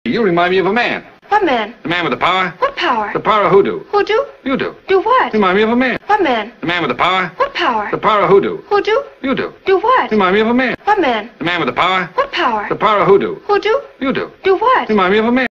You remind me of a man. What man? The man with the power. What power? The power of hoodoo. Hoodoo? You do. Do what? Remind me of a man. What man? The man with the power. What power? The power of hoodoo. Hoodoo? You do. Do what? Remind me of a man. What man? The man with the power. What power? The power of hoodoo. Hoodoo? You do. Do what? Remind me of a man.